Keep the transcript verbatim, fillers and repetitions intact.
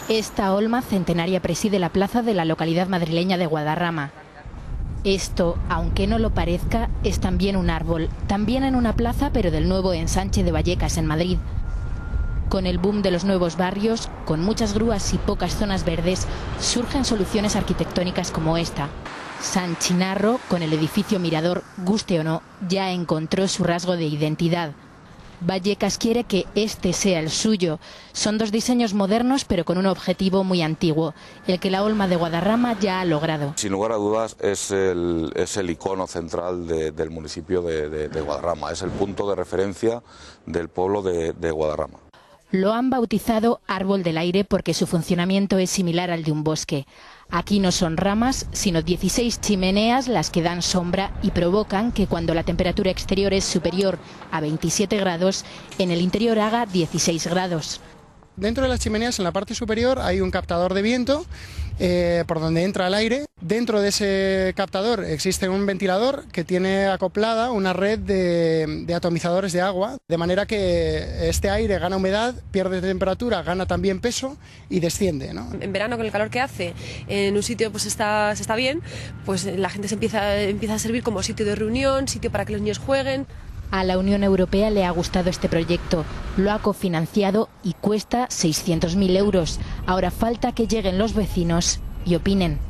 Esta olma centenaria preside la plaza de la localidad madrileña de Guadarrama. Esto, aunque no lo parezca, es también un árbol, también en una plaza, pero del nuevo ensanche de Vallecas, en Madrid. Con el boom de los nuevos barrios, con muchas grúas y pocas zonas verdes, surgen soluciones arquitectónicas como esta. San Chinarro, con el edificio Mirador, guste o no, ya encontró su rasgo de identidad. Vallecas quiere que este sea el suyo. Son dos diseños modernos, pero con un objetivo muy antiguo, el que la olma de Guadarrama ya ha logrado. Sin lugar a dudas es el, es el icono central de, del municipio de, de, de Guadarrama, es el punto de referencia del pueblo de, de Guadarrama. Lo han bautizado Árbol del Aire porque su funcionamiento es similar al de un bosque. Aquí no son ramas, sino dieciséis chimeneas las que dan sombra y provocan que cuando la temperatura exterior es superior a veintisiete grados, en el interior haga dieciséis grados. Dentro de las chimeneas, en la parte superior, hay un captador de viento eh, por donde entra el aire. Dentro de ese captador existe un ventilador que tiene acoplada una red de, de atomizadores de agua, de manera que este aire gana humedad, pierde temperatura, gana también peso y desciende, ¿no? En verano, con el calor que hace, en un sitio pues está, se está bien, pues la gente se empieza, empieza a servir como sitio de reunión, sitio para que los niños jueguen. A la Unión Europea le ha gustado este proyecto, lo ha cofinanciado y cuesta seiscientos mil euros. Ahora falta que lleguen los vecinos y opinen.